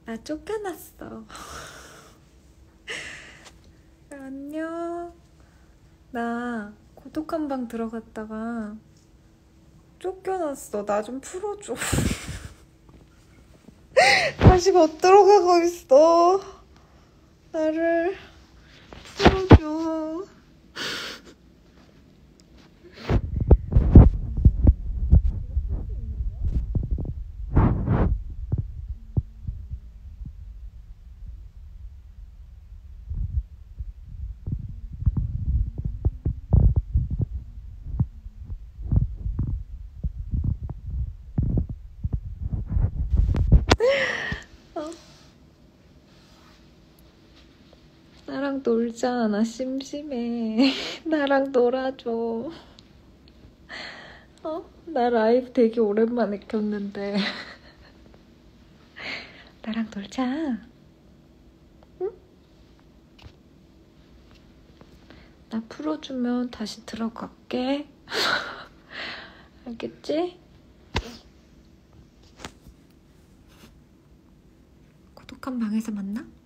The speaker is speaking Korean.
나 쫓겨났어. 안녕. 나 고독한 방 들어갔다가 쫓겨났어. 나 좀 풀어줘. 다시 못 들어가고 있어. 나를 풀어줘. 나랑 놀자. 나 심심해. 나랑 놀아줘. 나 라이브 되게 오랜만에 켰는데. 나랑 놀자. 응? 나 풀어주면 다시 들어갈게. 알겠지? 고독한 방에서 만나?